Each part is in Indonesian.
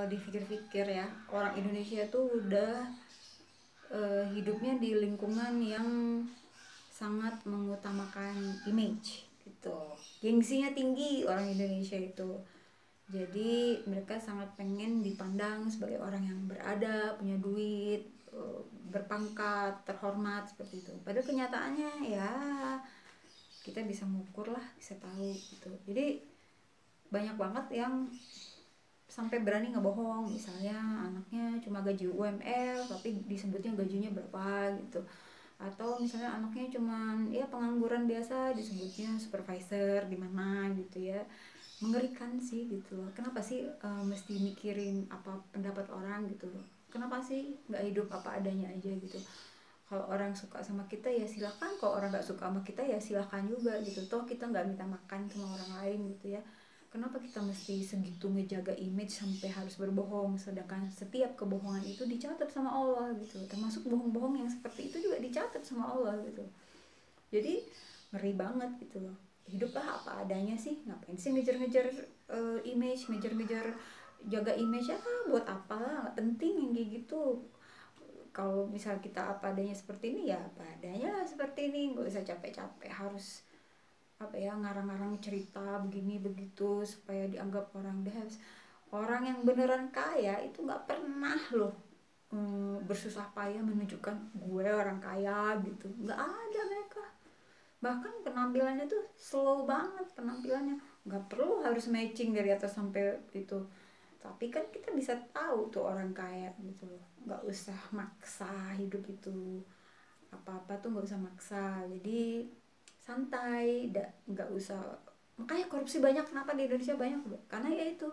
kalau dipikir-pikir ya, orang Indonesia tuh udah hidupnya di lingkungan yang sangat mengutamakan image gitu. Gengsinya tinggi orang Indonesia itu. Jadi mereka sangat pengen dipandang sebagai orang yang beradab, punya duit, berpangkat, terhormat seperti itu. Padahal kenyataannya ya kita bisa mengukur lah, bisa tahu gitu. Jadi banyak banget yang sampai berani ngebohong, misalnya anaknya cuma gaji UMR tapi disebutnya gajinya berapa gitu, atau misalnya anaknya cuma ya pengangguran biasa disebutnya supervisor di mana gitu ya. Mengerikan sih gitu loh. Kenapa sih mesti mikirin apa pendapat orang gitu loh? Kenapa sih nggak hidup apa adanya aja gitu? Kalau orang suka sama kita ya silakan, kalau orang nggak suka sama kita ya silakan juga gitu. Toh kita nggak minta makan sama orang lain gitu ya. Kenapa kita mesti segitu ngejaga image sampai harus berbohong, sedangkan setiap kebohongan itu dicatat sama Allah gitu. Termasuk bohong-bohong yang seperti itu juga dicatat sama Allah gitu. Jadi ngeri banget gitu loh. Hiduplah apa adanya sih, ngapain sih ngejar-ngejar image, ngejar-ngejar jaga image ya, buat apalah, nggak penting yang kayak gitu. Kalau misal kita apa adanya seperti ini ya apa adanya lah seperti ini, nggak usah capek-capek harus apa ya ngarang-ngarang cerita begini begitu supaya dianggap orang dehs. Orang yang beneran kaya itu nggak pernah loh bersusah payah menunjukkan gue orang kaya gitu, nggak ada mereka. Bahkan penampilannya tuh slow banget penampilannya, nggak perlu harus matching dari atas sampai itu. Tapi kan kita bisa tahu tuh orang kaya gitu loh, nggak usah maksa hidup itu, apa-apa tuh nggak usah maksa. Jadi santai, nggak usah. Makanya korupsi banyak, kenapa di Indonesia banyak? Karena ya itu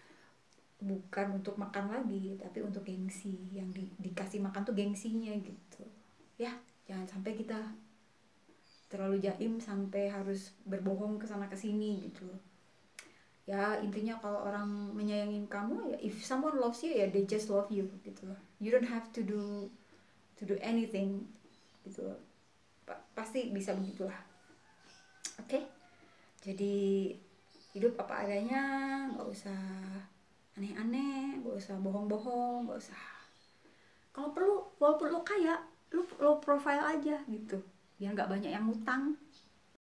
bukan untuk makan lagi tapi untuk gengsi, yang dikasih makan tuh gengsinya gitu ya. Jangan sampai kita terlalu jaim sampai harus berbohong ke sana ke sini gitu ya. Intinya kalau orang menyayangin kamu ya, if someone loves you ya they just love you gitu loh. You don't have to do anything gitu loh. Pasti bisa begitulah. Oke, jadi hidup apa adanya, nggak usah aneh-aneh, nggak usah bohong-bohong, nggak usah. Kalau perlu walaupun lo kaya, lo low profile aja gitu biar nggak banyak yang ngutang.